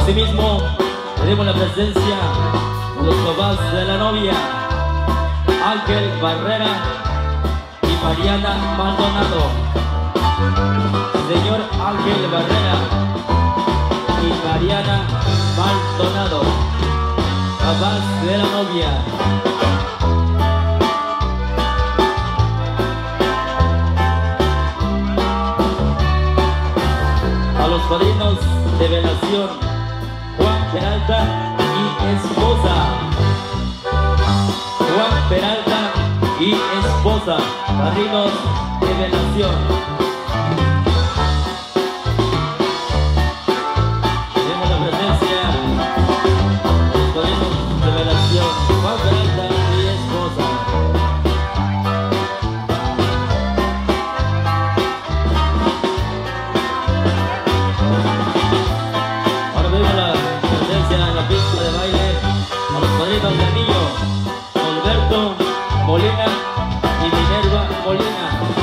Asimismo, tenemos la presencia de los papás de la novia, Ángel Barrera y Mariana Maldonado. Señor Ángel Barrera y Mariana Maldonado, papás de la novia. A los padrinos de velación, Juan Peralta y esposa. Juan Peralta y esposa, padrinos de velación. Tenemos la presencia de los padrinos de velación, Juan Peralta y esposa. Ahora vemos la presencia en la pista de baile a los padrinos de anillo, Alberto Molina y Minerva Molina.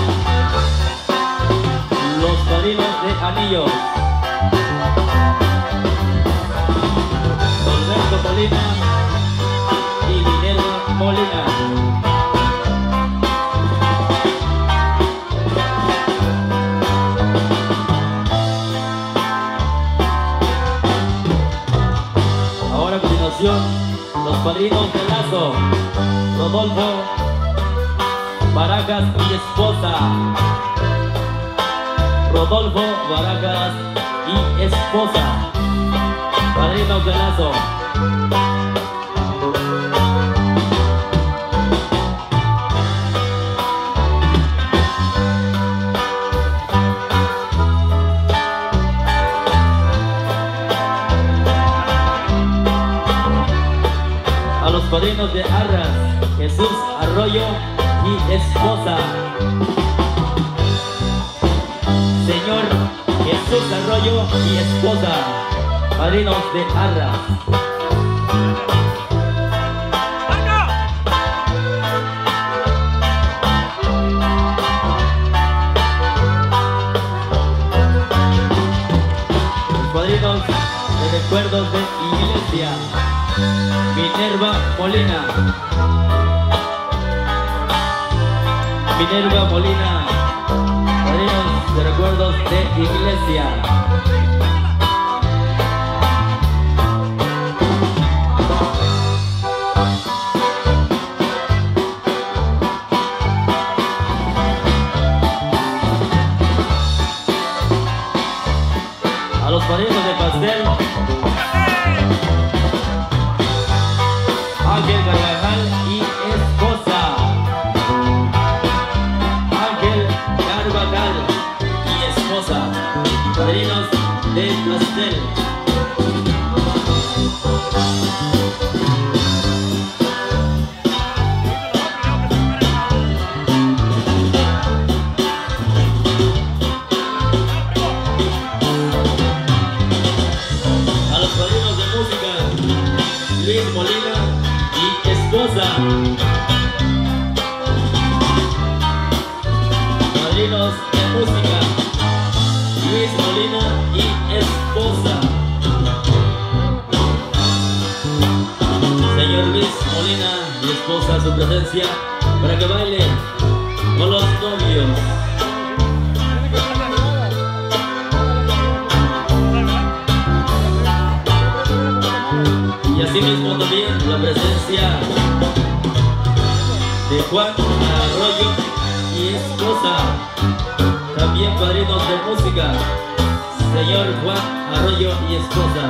Los padrinos de anillo, Alberto Molina y Minerva Molina. Ahora a continuación, los padrinos de lazo, Rodolfo Barajas y esposa. Rodolfo Barajas y esposa, padrinos de lazo. A los padrinos de Arras, Jesús Arroyo y esposa. Señor Jesús Arroyo y esposa, padrinos de Arras. Los padrinos de recuerdos de iglesia, Minerva Molina. Minerva Molina, padrinos de recuerdos de iglesia. A los padrinos de pastel, Ángel Carvajal y esposa. Ángel Carvajal y esposa, padrinos de pastel. A los padrinos de música, Luis Molina y esposa. Padrinos de música, Luis Molina y esposa. Señor Luis Molina y esposa, su presencia para que bailen con los novios. Y asimismo también la presencia de Juan Arroyo y esposa, también padrinos de música, señor Juan Arroyo y esposa.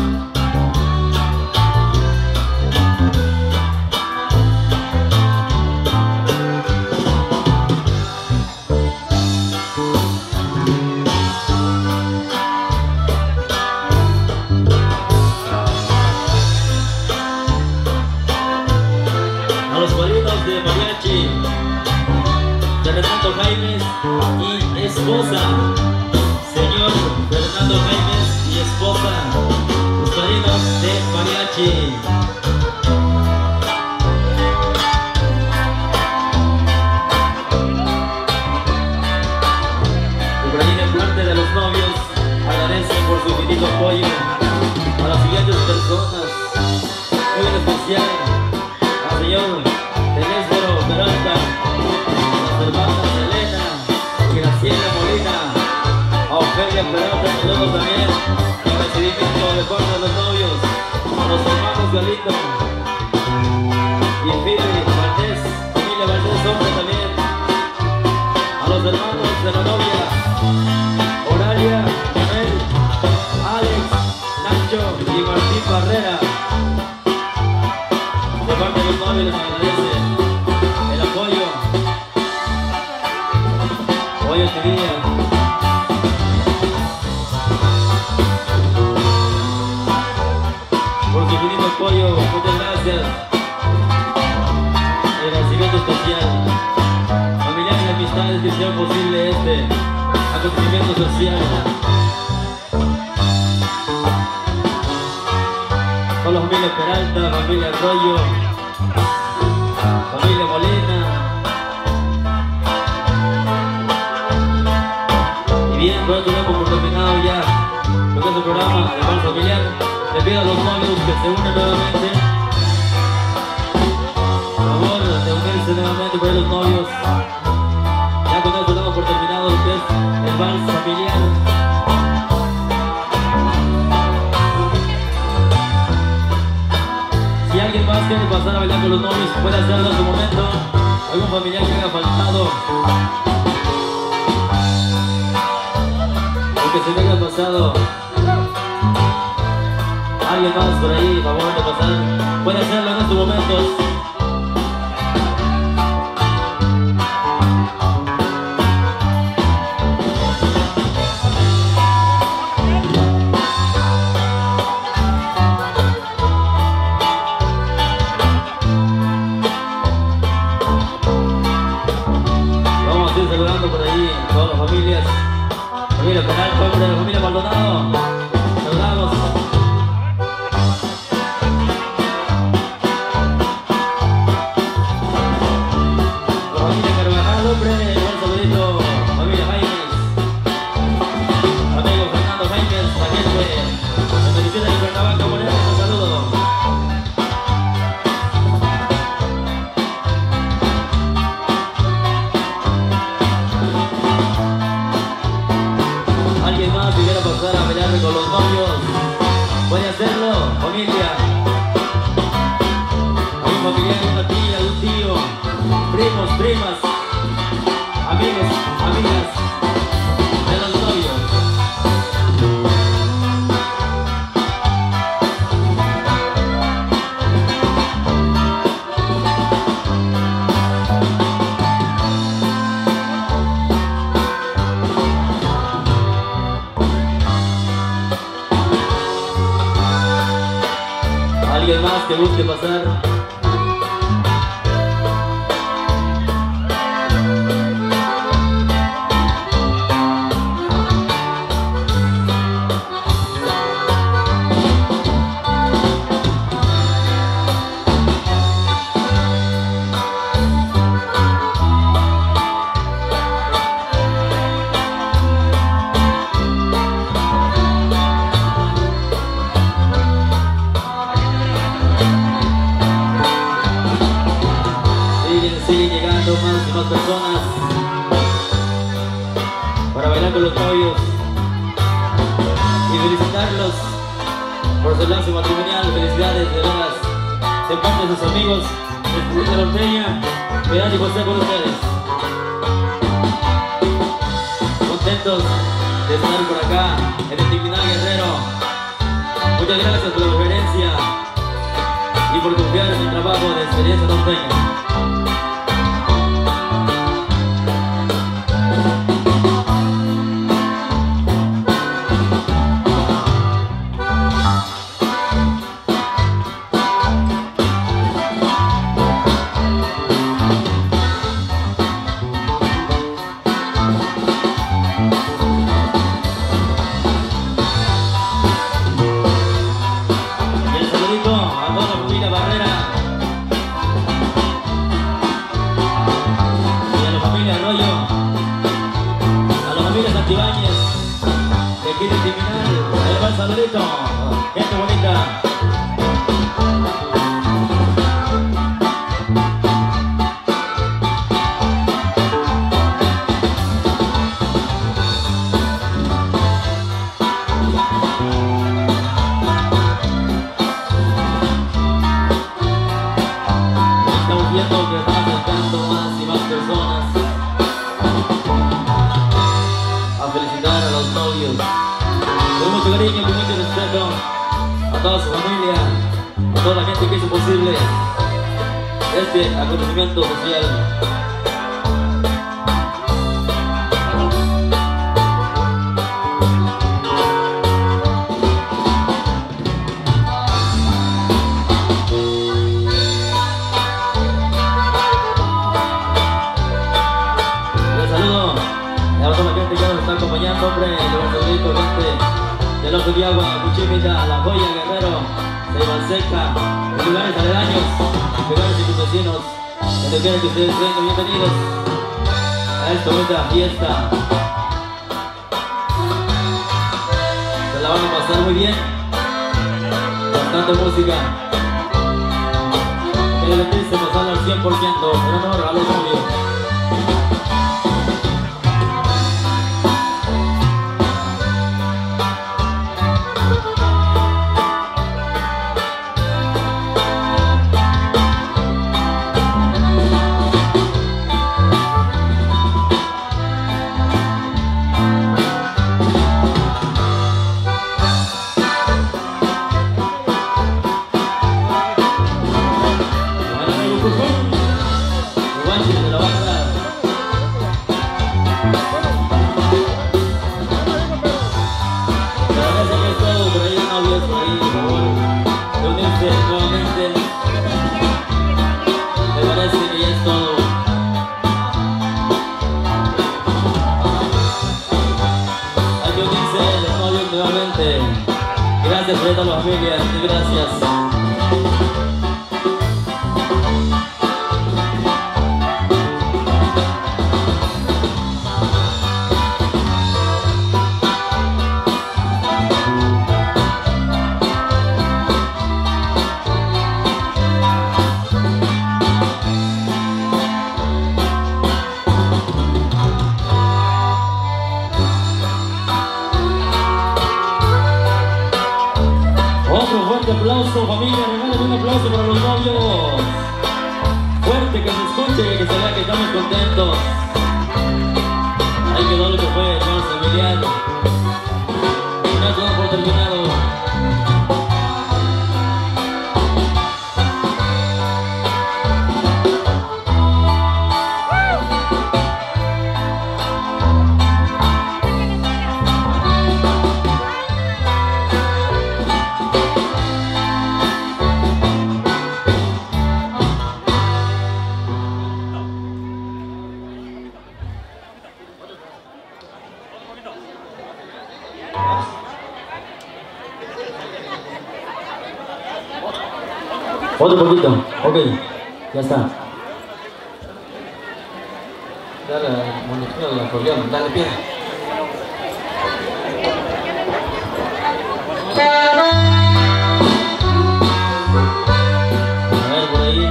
A los padrinos de mariachi, Fernando Jaimes y esposa, señor Fernando Jaimes y esposa, los padrinos de mariachi. Y por ahí de parte de los novios, agradecen por su infinito apoyo a familia Peralta, saludos también. El recibimiento de parte de los novios, a los hermanos Galito y Fili Valdés, familia Valdés, hombre también. A los hermanos de la novia, Oralia, Manuel, Alex, Nacho y Martín Barrera. De parte de los novios les agradece el apoyo. Hoy este día. Por su infinito apoyo, muchas gracias. El agradecimiento especial. Familiares y amistades que hicieron posible este acontecimiento social. Con la familia Peralta, familia Arroyo, familia Molina. Y bien, por esto damos por terminado ya lo que es el programa de Vals Familiar. Le pido a los novios que se unan nuevamente. Por favor, de unirse nuevamente por los novios. Ya con esto damos por terminado lo que es el Vals Familiar. Si alguien más quiere pasar a bailar con los novios, puede hacerlo en su momento. Algún familiar que haya faltado, o que se le haya pasado. Alguien más por ahí, por favor de pasar, puede hacerlo en estos momentos. Vamos a ir saludando por ahí a todas las familias. Familia Peralta, de la familia Maldonado. Saludamos. Alguien más que quiera pasar a bailar con los novios, puede hacerlo, familia. Hay un familiar, una tía, un tío, primos, primas, amigos, amigas de los novios. ¿Alguien más que guste pasar? Siguen llegando más y más personas para bailar con los novios y felicitarlos por su enlace matrimonial. Felicidades, de veras, de parte de sus amigos de la Norteña, Pedro y José, con ustedes. Contentos de estar por acá en el Tiquinal Guerrero. Muchas gracias por la preferencia y por confiar en el trabajo de Experiencia Norteña. A toda la familia Barrera y a la familia Arroyo, a la familia Santibáñez de aquí de Tiquinal. Ahí va el saludito, gente bonita. acercando más y más personas a felicitar a los novios. Con mucho cariño, con mucho respeto a toda su familia, a toda la gente que hizo posible este acontecimiento social. Acompañando, hombre, de un saludito, gente del Ojo de Agua, Cuchimita, La Joya, Guerrero, Seca, en lugares aledaños, lugares y sus vecinos, donde quieren que ustedes vengan, bienvenidos a esta bonita fiesta. Se la van a pasar muy bien, bastante música, que divertirse, pasarla al 100%, en honor a los novios. Gracias a toda la familia, gracias. Aplauso, familia, regalen un aplauso para los novios. Fuerte, que se escuche, que se vea que estamos contentos. Ahí quedó lo que fue el señor Emiliano. Ya todo por terminado. Otro poquito, ok, ya está. Dale, muñequito del acordeón, dale pie. A ver, por ahí.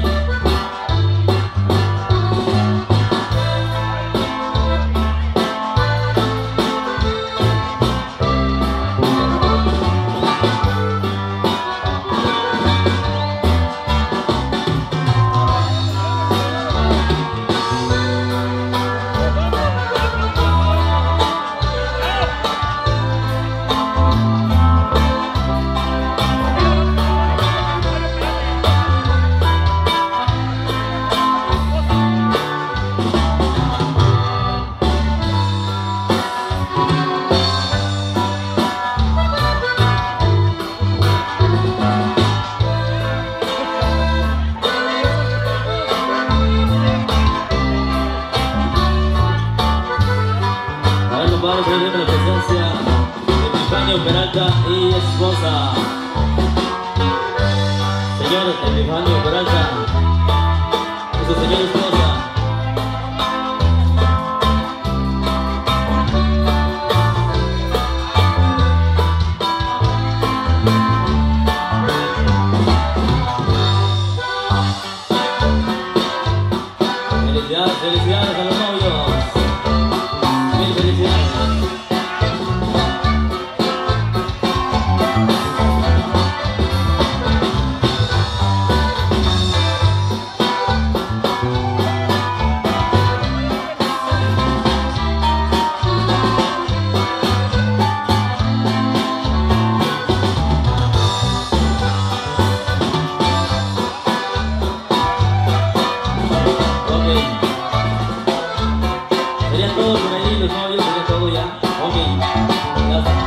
La presencia de Epifanio Peralta y esposa, señor Epifanio Peralta y su señora esposa. Felicidades, felicidades a los novios. Mil felicidades. Serían todos por ahí los novios, sería todo ya. Ok, ya está.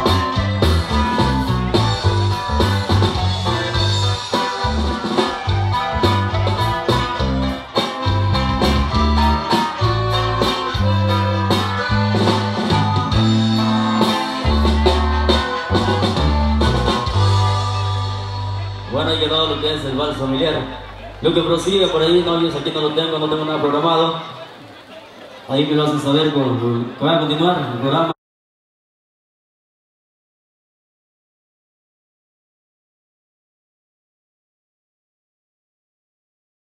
Bueno, ahí quedó lo que es el vals familiar. Lo que prosigue por ahí, novios, aquí no tengo nada programado. Ahí me lo hacen saber que va a continuar el programa.